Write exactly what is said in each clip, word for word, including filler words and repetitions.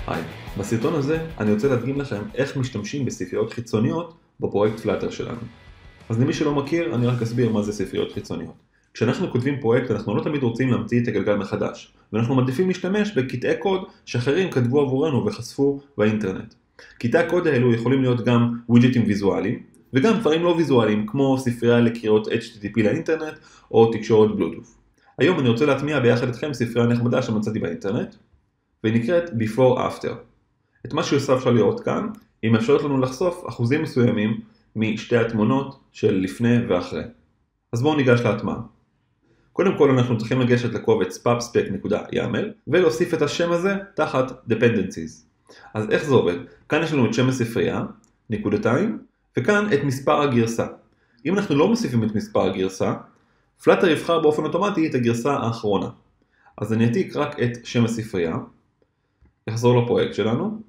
היי, בסרטון הזה אני רוצה להדגים לכם איך משתמשים בספריות חיצוניות בפרויקט פלאטר שלנו. אז למי שלא מכיר, אני רק אסביר מה זה ספריות חיצוניות. כשאנחנו כותבים פרויקט, אנחנו לא תמיד רוצים להמציא את הגלגל מחדש, ואנחנו מעדיפים להשתמש בקטעי קוד שאחרים כתבו עבורנו וחשפו באינטרנט. קטעי הקוד האלו יכולים להיות גם ווידג'טים ויזואליים, וגם דברים לא ויזואליים כמו ספרייה לקריאות אייץ' טי טי פי לאינטרנט או תקשורת בלוטות'. היום אני רוצה להטמיע ביחד איתכם ספרייה נחמדה שמצאתי באינטרנט, והיא נקראת before after. את מה שעושה אפשר לראות כאן, היא מאפשרת לנו לחשוף אחוזים מסוימים משתי התמונות של לפני ואחרי. אז בואו ניגש להטמעה. קודם כל אנחנו צריכים לגשת לקובץ pubspec.yaml ולהוסיף את השם הזה תחת dependencies. אז איך זה עובד? כאן יש לנו את שם הספרייה, נקודתיים, וכאן את מספר הגרסה. אם אנחנו לא מוסיפים את מספר הגרסה, פלאטר יבחר באופן אוטומטי את הגרסה האחרונה. אז אני אעתיק רק את שם הספרייה, יחזור לפרויקט שלנו,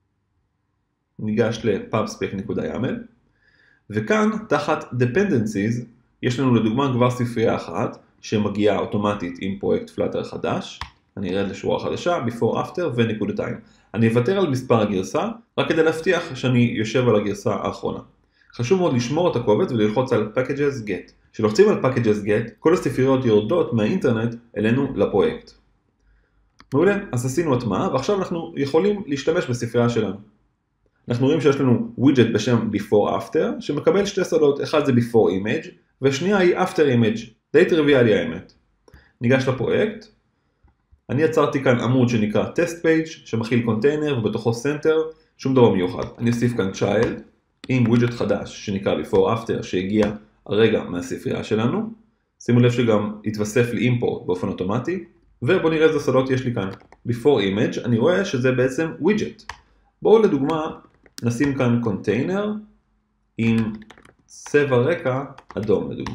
ניגש ל-pubspec.yaml, וכאן תחת dependencies יש לנו לדוגמה כבר ספרייה אחת שמגיעה אוטומטית עם פרויקט פלאטר חדש. אני ארד לשורה חדשה, before after ונקודתיים. אני אוותר על מספר הגרסה רק כדי להבטיח שאני יושב על הגרסה האחרונה. חשוב מאוד לשמור את הקובץ וללחוץ על packages get. כשלוחצים על packages get, כל הספריות יורדות מהאינטרנט אלינו לפרויקט. מעולה, אז עשינו הטמעה, ועכשיו אנחנו יכולים להשתמש בספרייה שלנו. אנחנו רואים שיש לנו ווידג'ט בשם before after, שמקבל שתי שדות, אחד זה before image, והשנייה היא after image, די טריוויאלי האמת. ניגש לפרויקט, אני יצרתי כאן עמוד שנקרא test page, שמכיל קונטיינר ובתוכו center, שום דבר מיוחד. אני אוסיף כאן child, עם ווידג'ט חדש שנקרא before after, שהגיע הרגע מהספרייה שלנו. שימו לב שגם יתווסף לי import באופן אוטומטי. ובואו נראה איזה שדות יש לי כאן. before image, אני רואה שזה בעצם widget. בואו לדוגמה נשים כאן קונטיינר עם צבע רקע אדום לדוגמה.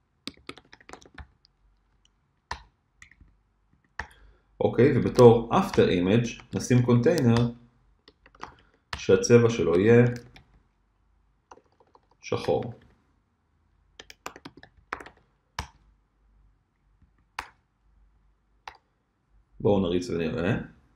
אוקיי, ובתור after image נשים קונטיינר שהצבע שלו יהיה שחור. בואו נריץ ונראה.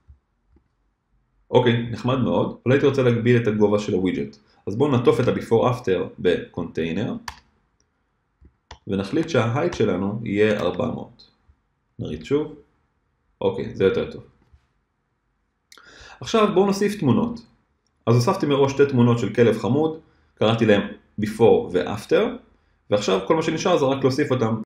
אוקיי, נחמד מאוד. אולי הייתי רוצה להגביל את הגובה של הווידג'ט. אז בואו נעטוף את ה-before after בקונטיינר, ונחליט שה-height שלנו יהיה ארבע מאות. נריץ שוב. אוקיי, זה יותר טוב. עכשיו בואו נוסיף תמונות. אז הוספתי מראש שתי תמונות של כלב חמוד, קראתי להם before ו-after, ועכשיו כל מה שנשאר זה רק להוסיף אותם